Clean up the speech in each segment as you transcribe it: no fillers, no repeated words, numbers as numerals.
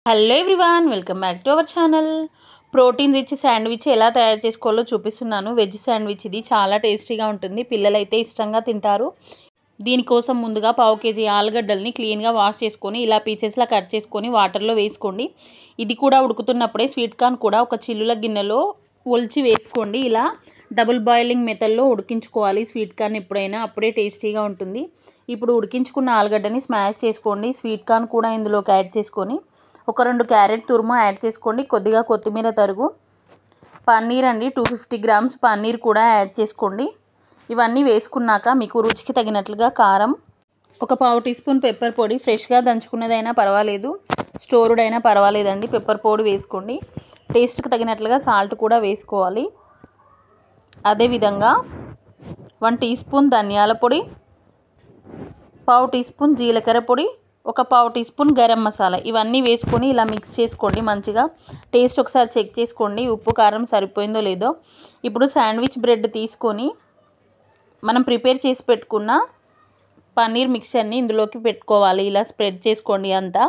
Hello everyone, welcome back to our channel. Protein rich sandwich ఎలా తయారు చేసుకోవాలో చూపిస్తున్నాను. వెజ్ శాండ్విచ్ ఇది చాలా టేస్టీగా ఉంటుంది. పిల్లలైతే ఇష్టంగా తింటారు. దీనికోసం ముందుగా 1/2 kg ఆలుగడ్డల్ని క్లీన్గా వాష్ చేసుకొని ఇలా పీసెస్లా కట్ చేసుకొని వాటర్లో వేసుకోండి. ఇది కూడా ఉడుకుతున్నప్పుడే స్వీట్ కార్న్ కూడా ఒక చిల్లుల గిన్నెలో ఒలిచి వేసుకోండి. ఇలా డబుల్ బాయిలింగ్ మెథడ్లో ఉడికించుకోవాలి స్వీట్ కార్న్ ఎప్పుడైనా, అప్పుడే టేస్టీగా ఉంటుంది. ఇప్పుడు ఉడికించుకున్న ఆలుగడ్డని స్మాష్ చేసుకోండి. స్వీట్ కార్న్ కూడా ఇందులోకి యాడ్ చేసుకొని ఒక 2 క్యారెట్ తురుము యాడ్ చేసుకోండి. కొద్దిగా కొత్తిమీర తరుగు, పన్నీర్ అండి 250 grams పన్నీర్ కూడా యాడ్ చేసుకోండి. ఇవన్నీ వేసుకున్నాక మీకు రుచికి తగినట్లుగా కారం, ఒక 1/2 teaspoon పెప్పర్ పొడి, ఫ్రెష్గా దంచుకున్నదైనా పర్వాలేదు, స్టోర్డ్ అయినా పర్వాలేదండి, పెప్పర్ పొడి వేసుకోండి. టేస్ట్కి తగినట్లుగా సాల్ట్ కూడా వేసుకోవాలి. అదేవిధంగా 1 teaspoon ధనియాల పొడి, 1/2 teaspoon జీలకర్ర పొడి, ఒక 1/2 teaspoon గరం మసాలా, ఇవన్నీ వేసుకొని ఇలా మిక్స్ చేసుకోండి. మంచిగా టేస్ట్ ఒకసారి చెక్ చేసుకోండి, ఉప్పు కారం సరిపోయిందో లేదో. ఇప్పుడు శాండ్విచ్ బ్రెడ్ తీసుకొని మనం ప్రిపేర్ చేసి పెట్టుకున్న పన్నీర్ మిక్చర్ని ఇందులోకి పెట్టుకోవాలి. ఇలా స్ప్రెడ్ చేసుకోండి అంతా.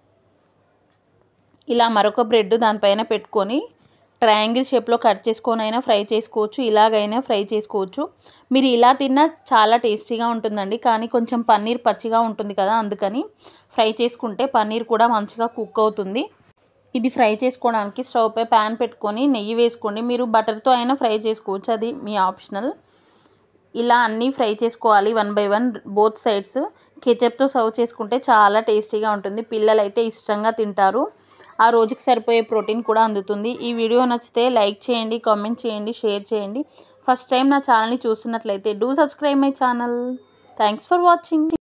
ఇలా మరొక బ్రెడ్ దానిపైన పెట్టుకొని ట్రయాంగిల్ షేప్లో కట్ చేసుకొని అయినా ఫ్రై చేసుకోవచ్చు, ఇలాగైనా ఫ్రై చేసుకోవచ్చు. మీరు ఇలా తిన్నా చాలా టేస్టీగా ఉంటుందండి. కానీ కొంచెం పన్నీర్ పచ్చిగా ఉంటుంది కదా, అందుకని ఫ్రై చేసుకుంటే పన్నీర్ కూడా మంచిగా కుక్ అవుతుంది. ఇది ఫ్రై చేసుకోవడానికి స్టవ్ పై ప్యాన్ పెట్టుకొని నెయ్యి వేసుకోండి. మీరు బటర్తో అయినా ఫ్రై చేసుకోవచ్చు, అది మీ ఆప్షనల్. ఇలా అన్నీ ఫ్రై చేసుకోవాలి 1 by 1 బోత్ సైడ్స్. కెచప్తో సర్వ్ చేసుకుంటే చాలా టేస్టీగా ఉంటుంది. పిల్లలు అయితే ఇష్టంగా తింటారు. ఆ రోజుకి సరిపోయే ప్రోటీన్ కూడా అందుతుంది. ఈ వీడియో నచ్చితే లైక్ చేయండి, కామెంట్ చేయండి, షేర్ చేయండి. ఫస్ట్ టైం నా ఛానల్ని చూస్తున్నట్లయితే do subscribe my channel. Thanks for watching.